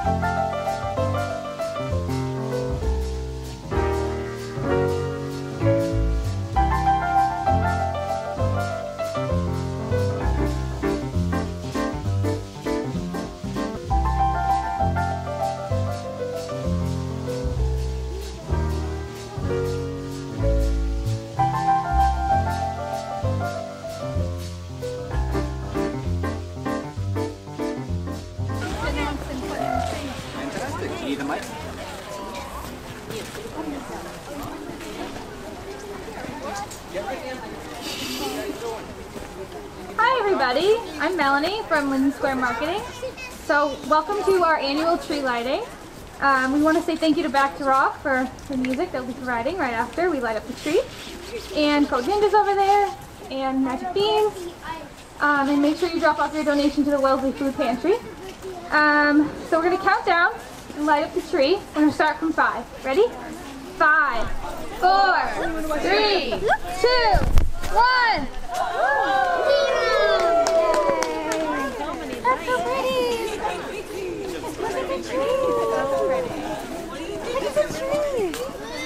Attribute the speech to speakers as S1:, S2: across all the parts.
S1: You need the mic?
S2: Hi everybody, I'm Melanie from Linden Square Marketing. So welcome to our annual tree lighting. We want to say thank you to Back to Rock for the music that we'll be providing right after we light up the tree. And Code Ninja's over there, and Magic Beans. And make sure you drop off your donation to the Wellesley Food Pantry. So we're going to count down and light up the tree. We're going to start from 5. Ready? 5, 4, 3, 2, 1. That's so pretty. Look at the tree. Look at the tree.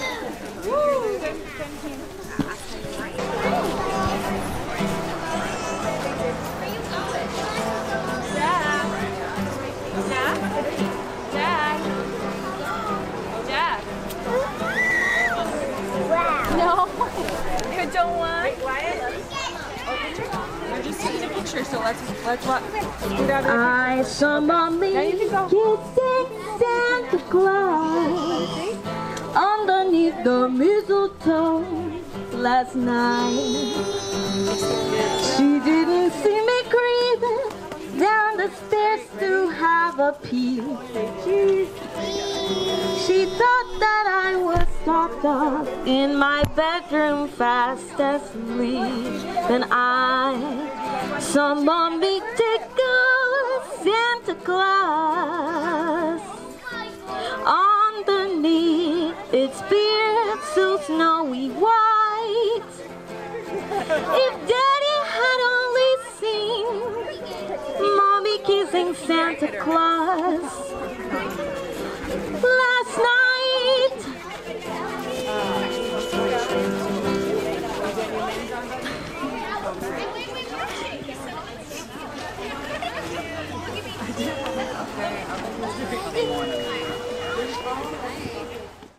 S2: Don't want.
S3: We're just taking a picture, so let's what?
S2: I saw Mommy kissing Santa Claus underneath the mistletoe last night. She didn't see me creeping down the stairs to have a peek. She thought that I was locked up in my bedroom fast asleep. Then I saw Mommy take a Santa Claus underneath its beard so snowy white. If Daddy had only seen Mommy kissing Santa Claus,